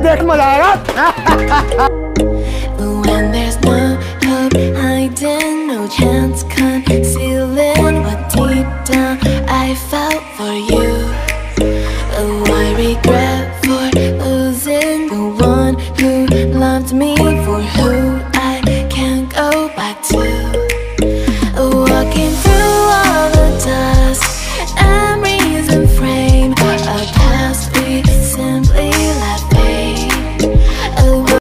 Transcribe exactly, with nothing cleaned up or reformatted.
देख मजा आएगा। When there's no hope hiding, no chance concealing what deep down I felt for you. Oh, I regret